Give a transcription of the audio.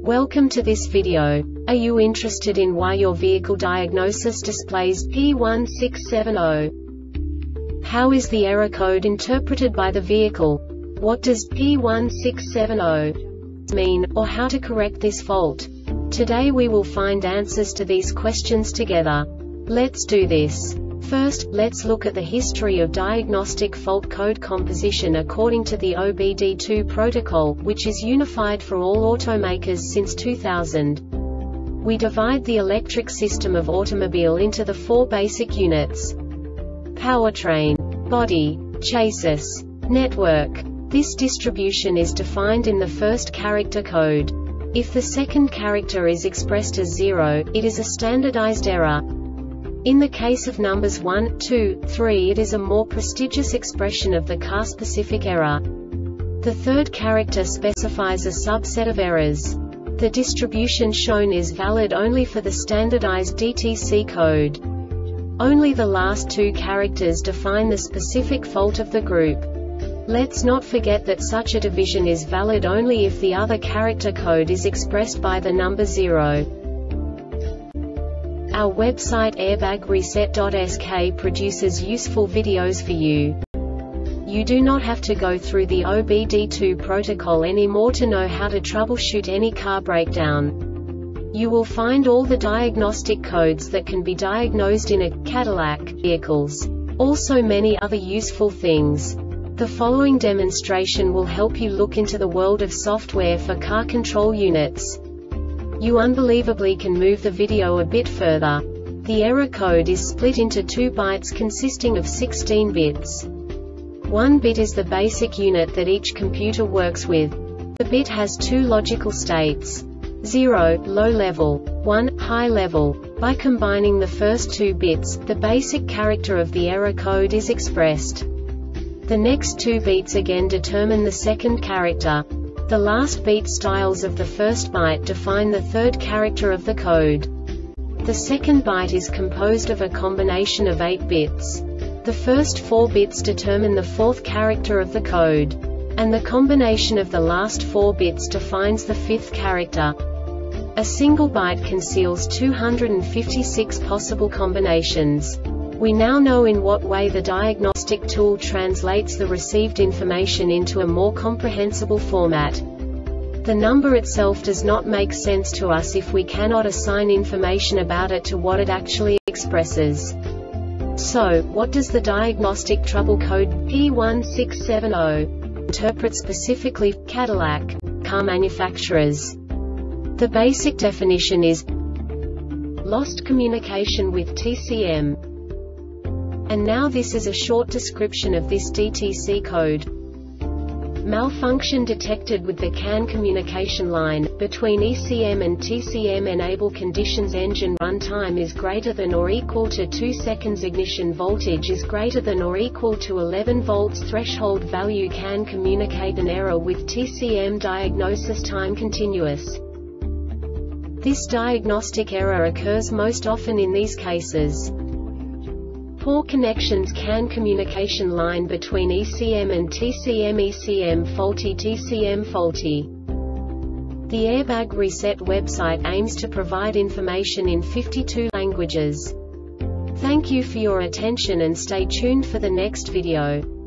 Welcome to this video. Are you interested in why your vehicle diagnosis displays P1670? How is the error code interpreted by the vehicle? What does P1670 mean, or how to correct this fault? Today we will find answers to these questions together. Let's do this. First, let's look at the history of diagnostic fault code composition according to the OBD2 protocol, which is unified for all automakers since 2000. We divide the electric system of automobile into the four basic units: powertrain, body, chassis, network. This distribution is defined in the first character code. If the second character is expressed as 0, it is a standardized error. In the case of numbers 1, 2, 3, it is a more prestigious expression of the car-specific error. The third character specifies a subset of errors. The distribution shown is valid only for the standardized DTC code. Only the last two characters define the specific fault of the group. Let's not forget that such a division is valid only if the other character code is expressed by the number 0. Our website airbagreset.sk produces useful videos for you. You do not have to go through the OBD2 protocol anymore to know how to troubleshoot any car breakdown. You will find all the diagnostic codes that can be diagnosed in a Cadillac vehicles. Also many other useful things. The following demonstration will help you look into the world of software for car control units. You unbelievably can move the video a bit further. The error code is split into 2 bytes consisting of 16 bits. 1 bit is the basic unit that each computer works with. The bit has 2 logical states: 0, low level, 1, high level. By combining the first 2 bits, the basic character of the error code is expressed. The next 2 beats again determine the second character. The last beat styles of the first byte define the third character of the code. The second byte is composed of a combination of 8 bits. The first 4 bits determine the fourth character of the code. And the combination of the last 4 bits defines the fifth character. A single byte conceals 256 possible combinations. We now know in what way the diagnostic tool translates the received information into a more comprehensible format. The number itself does not make sense to us if we cannot assign information about it to what it actually expresses. So, what does the diagnostic trouble code P1670 interpret specifically for Cadillac car manufacturers? The basic definition is lost communication with TCM. And now this is a short description of this DTC code. Malfunction detected with the CAN communication line, between ECM and TCM. Enable conditions: engine run time is greater than or equal to 2 seconds, ignition voltage is greater than or equal to 11 volts, threshold value. CAN communicate an error with TCM. Diagnosis time continuous. This diagnostic error occurs most often in these cases: poor connections, CAN communication line between ECM and TCM, ECM faulty, TCM faulty. The Airbag Reset website aims to provide information in 52 languages. Thank you for your attention and stay tuned for the next video.